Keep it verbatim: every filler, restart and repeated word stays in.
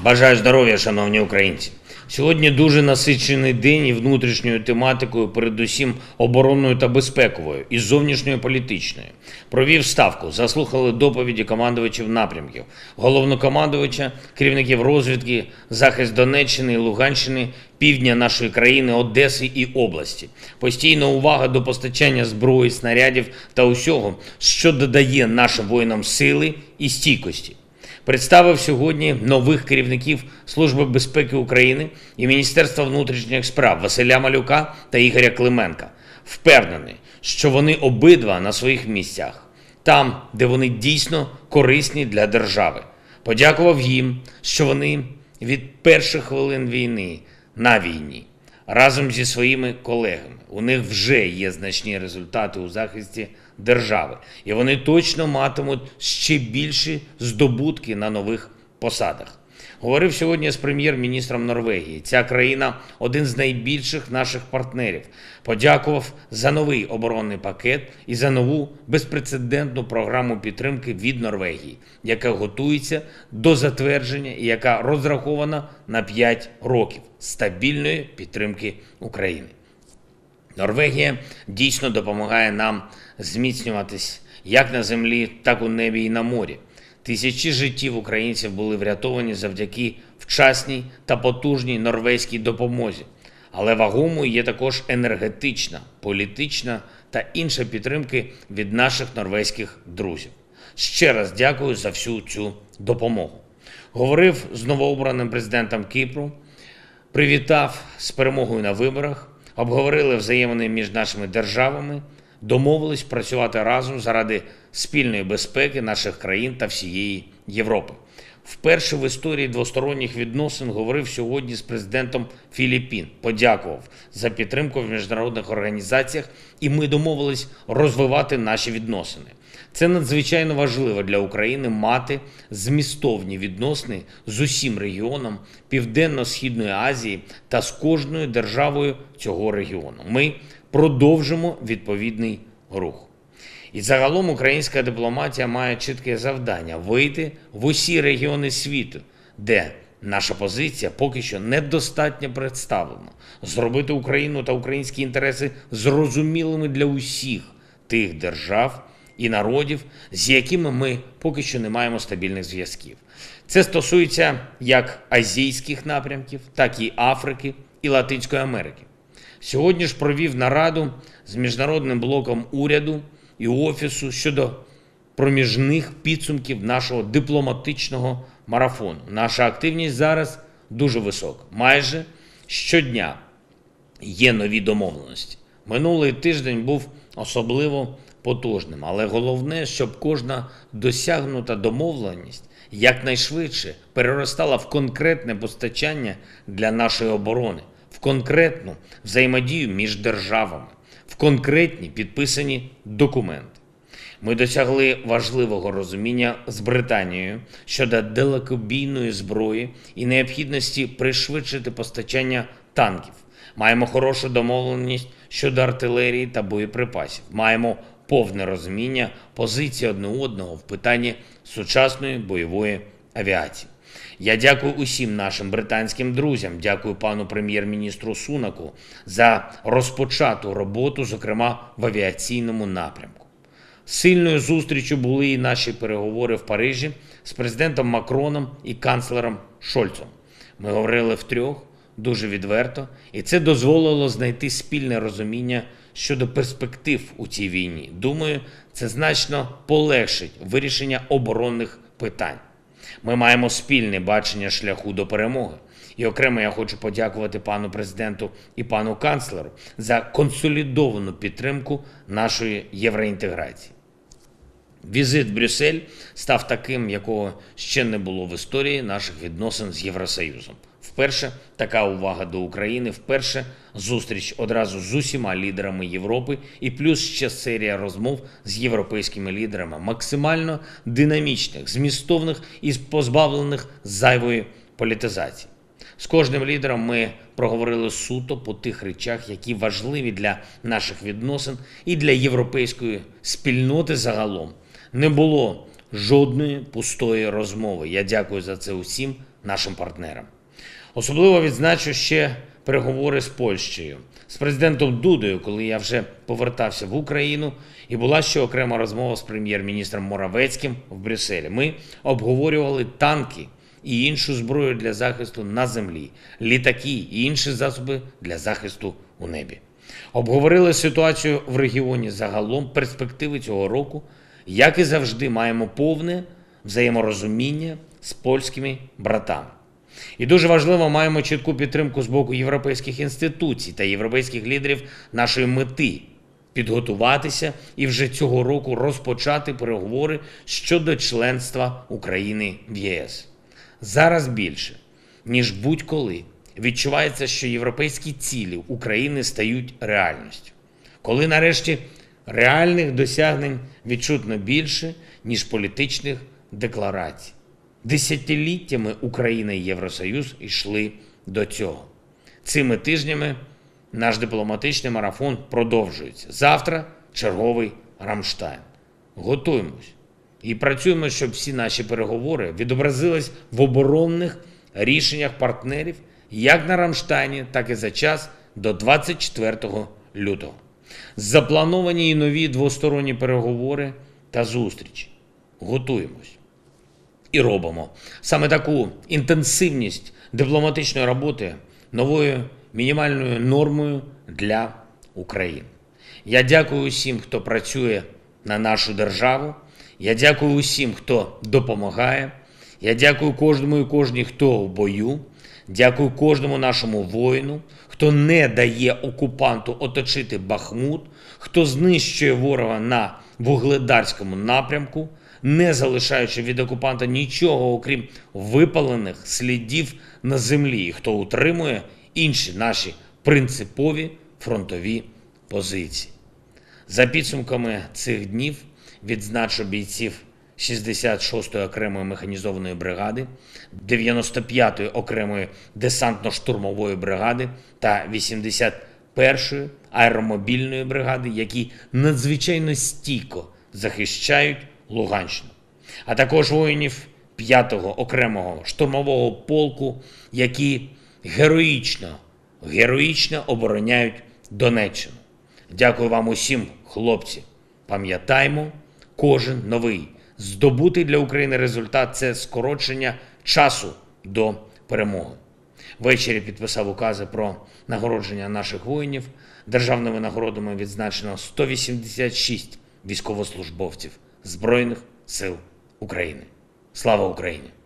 Бажаю здоров'я, шановні українці. Сьогодні дуже насичений день і внутрішньою тематикою, передусім оборонною та безпековою, і зовнішньою політичною. Провів ставку, заслухали доповіді командувачів напрямків, головнокомандувача, керівників розвідки, захист Донеччини і Луганщини, півдня нашої країни, Одеси і області. Постійна увага до постачання зброї, снарядів та усього, що додає нашим воїнам сили і стійкості. Представив сьогодні нових керівників Служби безпеки України і Міністерства внутрішніх справ Василя Малюка та Ігоря Клименка. Впевнений, що вони обидва на своїх місцях, там, де вони дійсно корисні для держави. Подякував їм, що вони від перших хвилин війни на війні. Разом зі своїми колегами. У них вже є значні результати у захисті держави. І вони точно матимуть ще більші здобутки на нових посадах. Говорив сьогодні з прем'єр-міністром Норвегії. Ця країна – один з найбільших наших партнерів. Подякував за новий оборонний пакет і за нову безпрецедентну програму підтримки від Норвегії, яка готується до затвердження і яка розрахована на п'ять років стабільної підтримки України. Норвегія дійсно допомагає нам зміцнюватись як на землі, так у небі і на морі. Тисячі життів українців були врятовані завдяки вчасній та потужній норвезькій допомозі. Але вагомою є також енергетична, політична та інша підтримки від наших норвезьких друзів. Ще раз дякую за всю цю допомогу. Говорив з новообраним президентом Кіпру, привітав з перемогою на виборах, обговорили взаємини між нашими державами, домовились працювати разом заради спільної безпеки наших країн та всієї Європи. Вперше в історії двосторонніх відносин говорив сьогодні з президентом Філіппін. Подякував за підтримку в міжнародних організаціях, і ми домовились розвивати наші відносини. Це надзвичайно важливо для України мати змістовні відносини з усім регіоном Південно-Східної Азії та з кожною державою цього регіону. Ми продовжимо відповідний рух. І загалом українська дипломатія має чітке завдання – вийти в усі регіони світу, де наша позиція поки що недостатньо представлена. Зробити Україну та українські інтереси зрозумілими для усіх тих держав і народів, з якими ми поки що не маємо стабільних зв'язків. Це стосується як азійських напрямків, так і Африки і Латинської Америки. Сьогодні ж провів нараду з міжнародним блоком уряду і офісу щодо проміжних підсумків нашого дипломатичного марафону. Наша активність зараз дуже висока. Майже щодня є нові домовленості. Минулий тиждень був особливо потужним, але головне, щоб кожна досягнута домовленість якнайшвидше переростала в конкретне постачання для нашої оборони, в конкретну взаємодію між державами, в конкретні підписані документи. Ми досягли важливого розуміння з Британією щодо далекобійної зброї і необхідності пришвидшити постачання танків. Маємо хорошу домовленість щодо артилерії та боєприпасів. Маємо повне розуміння позиції одне одного в питанні сучасної бойової авіації. Я дякую усім нашим британським друзям, дякую пану прем'єр-міністру Сунаку за розпочату роботу, зокрема в авіаційному напрямку. Сильною зустрічю були і наші переговори в Парижі з президентом Макроном і канцлером Шольцом. Ми говорили втрьох, дуже відверто, і це дозволило знайти спільне розуміння щодо перспектив у цій війні. Думаю, це значно полегшить вирішення оборонних питань. Ми маємо спільне бачення шляху до перемоги. І окремо я хочу подякувати пану президенту і пану канцлеру за консолідовану підтримку нашої євроінтеграції. Візит в Брюссель став таким, якого ще не було в історії наших відносин з Євросоюзом. Вперше така увага до України, вперше зустріч одразу з усіма лідерами Європи і плюс ще серія розмов з європейськими лідерами, максимально динамічних, змістовних і позбавлених зайвої політизації. З кожним лідером ми проговорили суто по тих речах, які важливі для наших відносин і для європейської спільноти загалом. Не було жодної пустої розмови. Я дякую за це усім нашим партнерам. Особливо відзначу ще переговори з Польщею, з президентом Дудою, коли я вже повертався в Україну, і була ще окрема розмова з прем'єр-міністром Моравецьким в Брюсселі. Ми обговорювали танки і іншу зброю для захисту на землі, літаки і інші засоби для захисту у небі. Обговорили ситуацію в регіоні загалом, перспективи цього року. Як і завжди, маємо повне взаєморозуміння з польськими братами. І дуже важливо, маємо чітку підтримку з боку європейських інституцій та європейських лідерів нашої мети – підготуватися і вже цього року розпочати переговори щодо членства України в ЄС. Зараз більше, ніж будь-коли, відчувається, що європейські цілі України стають реальністю. Коли нарешті реальних досягнень відчутно більше, ніж політичних декларацій. Десятиліттями Україна і Євросоюз йшли до цього. Цими тижнями наш дипломатичний марафон продовжується. Завтра черговий Рамштайн. Готуємось і працюємо, щоб всі наші переговори відобразились в оборонних рішеннях партнерів як на Рамштайні, так і за час до двадцять четвертого лютого. Заплановані і нові двосторонні переговори та зустрічі. Готуємось. І робимо саме таку інтенсивність дипломатичної роботи новою мінімальною нормою для України. Я дякую усім, хто працює на нашу державу. Я дякую усім, хто допомагає. Я дякую кожному і кожній, хто в бою. Дякую кожному нашому воїну, хто не дає окупанту оточити Бахмут, хто знищує ворога на Вугледарському напрямку, не залишаючи від окупанта нічого, окрім випалених слідів на землі, хто утримує інші наші принципові фронтові позиції. За підсумками цих днів відзначу бійців шістдесят шостої окремої механізованої бригади, дев'яносто п'ятої окремої десантно-штурмової бригади та вісімдесят першої аеромобільної бригади, які надзвичайно стійко захищають Луганщину, а також воїнів п'ятого окремого штурмового полку, які героїчно, героїчно обороняють Донеччину. Дякую вам усім, хлопці. Пам'ятаймо, кожен новий здобутий для України результат – це скорочення часу до перемоги. Ввечері підписав укази про нагородження наших воїнів. Державними нагородами відзначено сто вісімдесят шість військовослужбовців Збройних сил України. Слава Україні!